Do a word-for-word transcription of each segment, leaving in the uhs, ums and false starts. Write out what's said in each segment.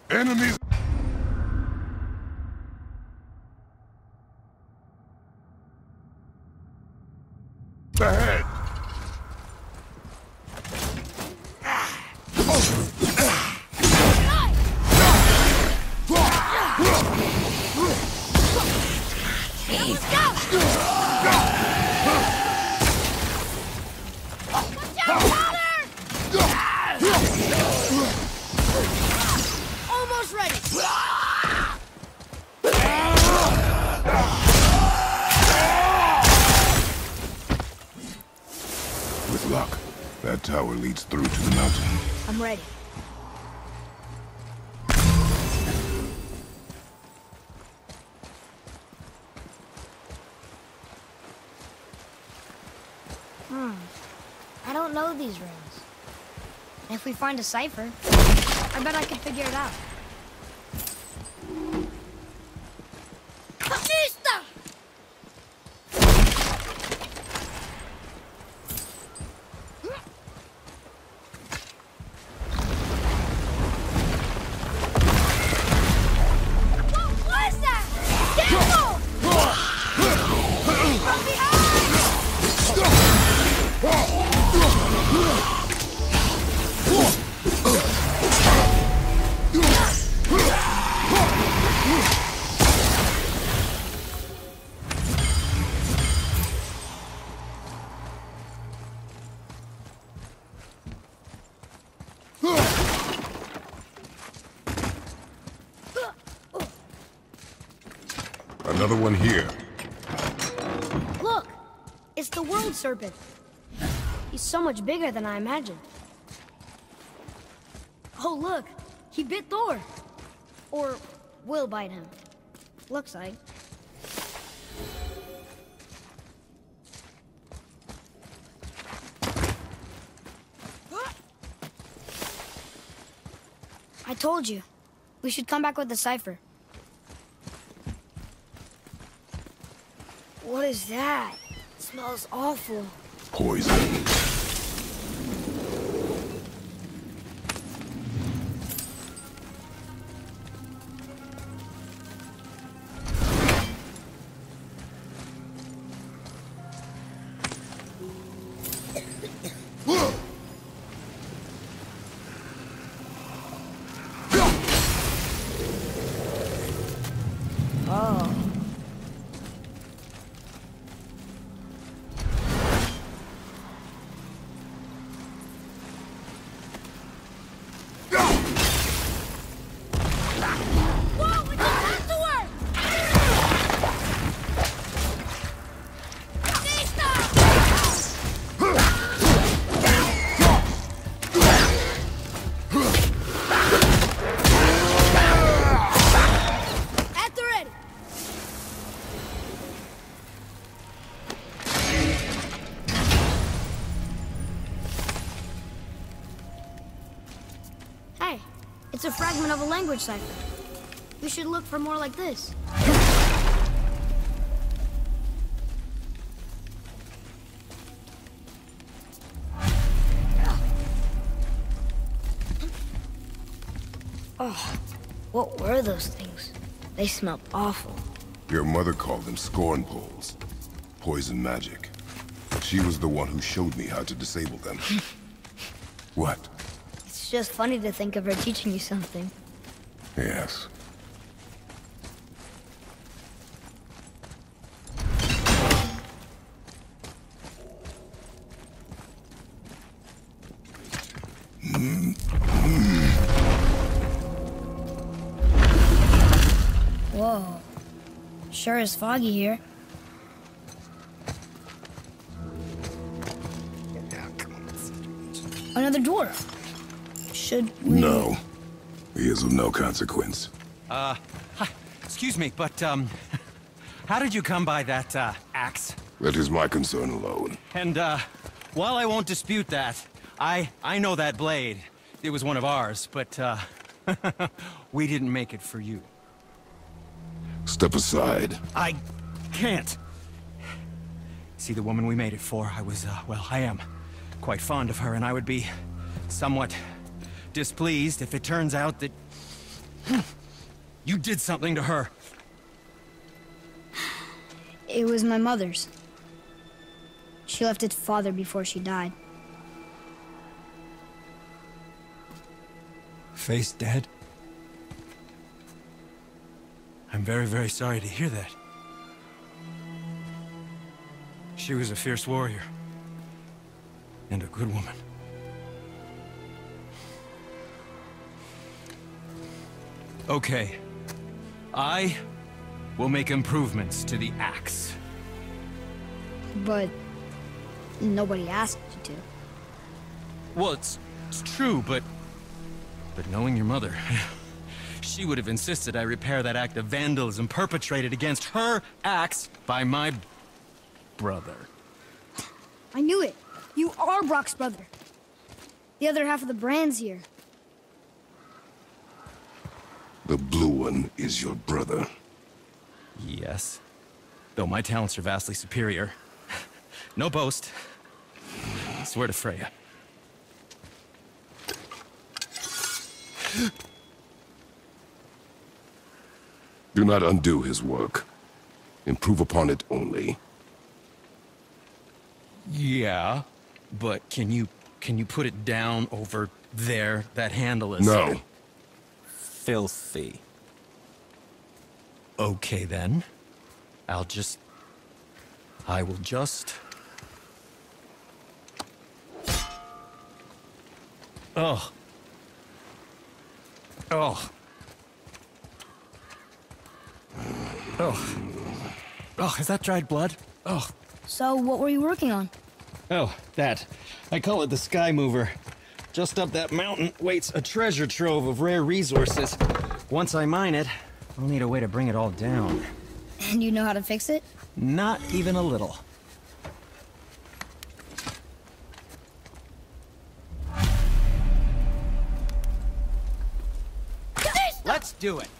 Enemies! Ahead! Almost ready. With luck, that tower leads through to the mountain. I'm ready. Hmm. I don't know these runes. And if we find a cipher, I bet I could figure it out. Batista! What is that? Careful! From behind! Another one here. Look! It's the world serpent. He's so much bigger than I imagined. Oh, look! He bit Thor! Or will bite him. Looks like. I told you. We should come back with the cipher. What is that? It smells awful. Poison. Oh. It's a fragment of a language cipher. We should look for more like this. Oh, what were those things? They smelled awful. Your mother called them scorn poles. Poison magic. She was the one who showed me how to disable them. What? It's just funny to think of her teaching you something. Yes. Whoa. Sure is foggy here. Another dwarf. Should we... No. He is of no consequence. Uh, hi. Excuse me, but, um... how did you come by that, uh, axe? That is my concern alone. And, uh, while I won't dispute that, I... I know that blade. It was one of ours, but, uh... we didn't make it for you. Step aside. I can't. See, the woman we made it for, I was, uh, well, I am quite fond of her, and I would be somewhat displeased if it turns out that You did something to her. It was my mother's. She left its father before she died. Faye's dead? I'm very, very sorry to hear that. She was a fierce warrior. And a good woman. Okay. I will make improvements to the axe. But nobody asked you to. Well, it's, it's true, but... But knowing your mother... She would have insisted I repair that act of vandalism perpetrated against her axe by my... brother. I knew it. You are Brock's brother. The other half of the brand's here. The blue one is your brother. Yes. Though my talents are vastly superior. No boast. I swear to Freya. Do not undo his work. Improve upon it only. Yeah, but can you can you put it down over there? That handle is No. filthy. Okay then. I'll just I will just Oh. Oh. Oh. Oh, is that dried blood? Oh. So, what were you working on? Oh, that. I call it the Sky Mover. Just up that mountain waits a treasure trove of rare resources. Once I mine it, I'll need a way to bring it all down. And you know how to fix it? Not even a little. Let's do it.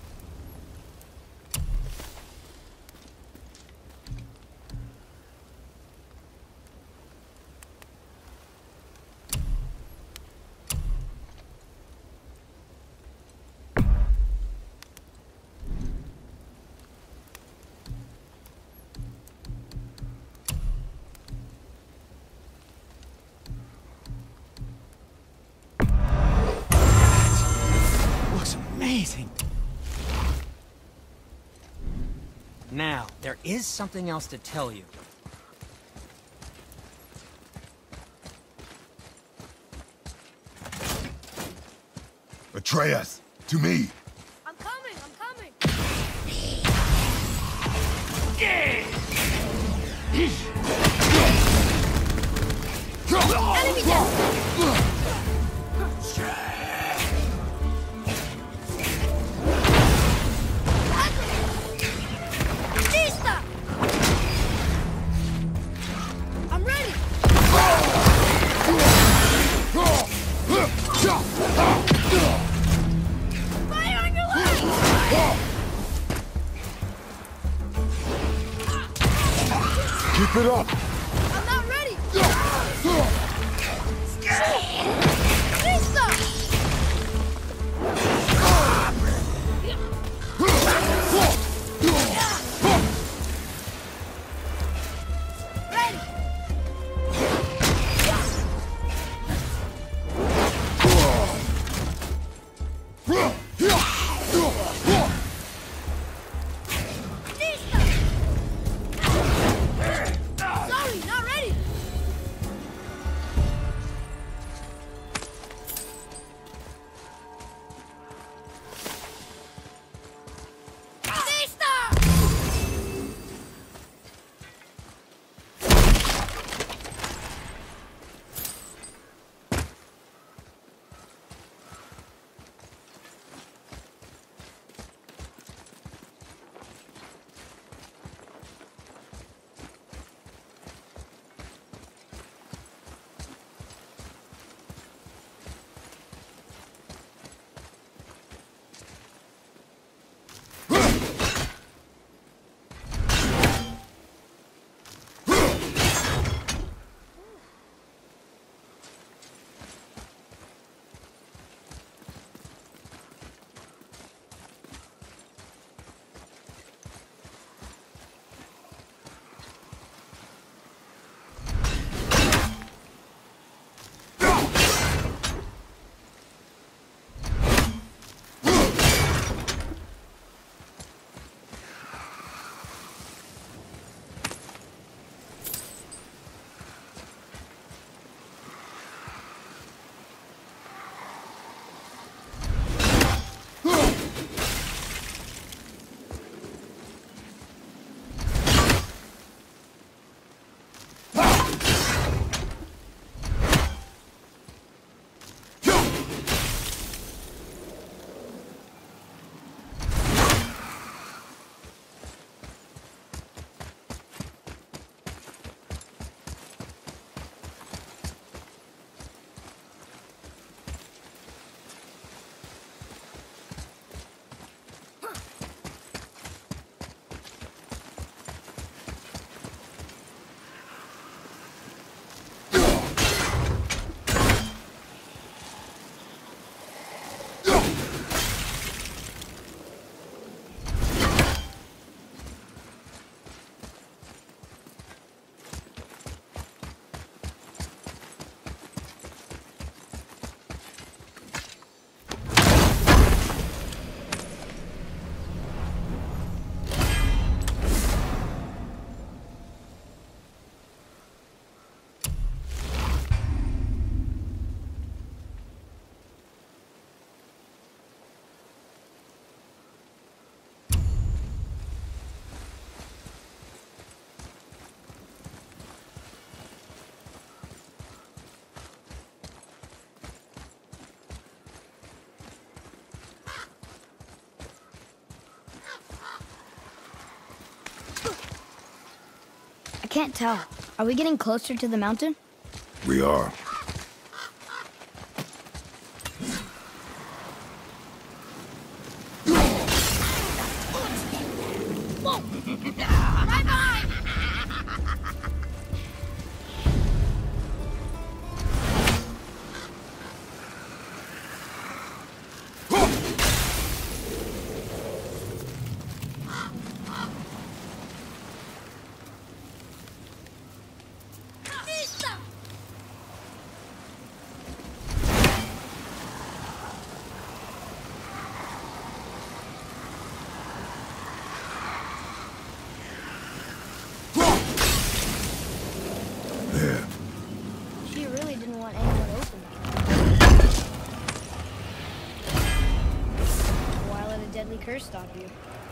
Amazing. Now, there is something else to tell you. Atreus, to me. I'm coming, I'm coming! Enemy down! I'm ready! Fire on your left! Keep it up. I'm not ready! Lisa! Ready! Lisa! can't tell. Are we getting closer to the mountain? We are. Right behind! She really didn't want anyone to open it. Why let a deadly curse stop you?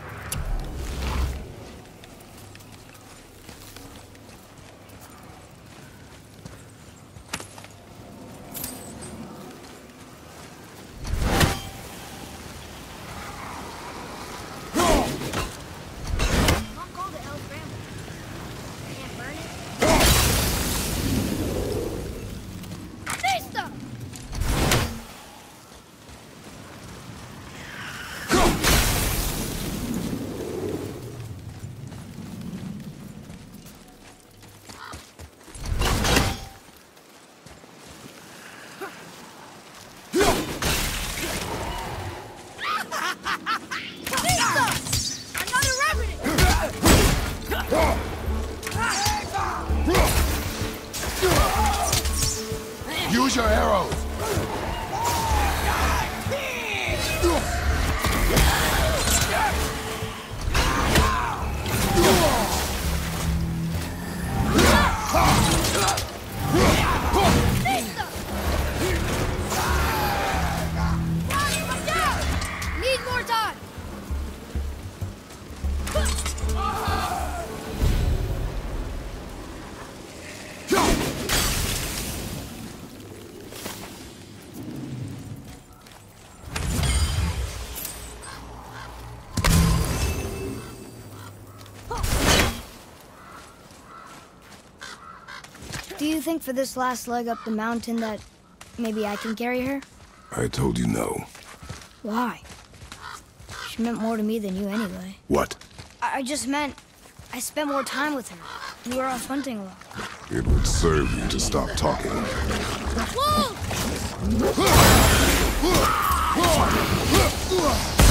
Not called the Elf Bramble. Can't burn it. Listo! Use your arrows! Need more time! Do you think for this last leg up the mountain that maybe I can carry her? I told you no. Why? She meant more to me than you anyway. What? I I just meant I spent more time with her. We were off hunting a lot. It would serve you to stop talking. Whoa!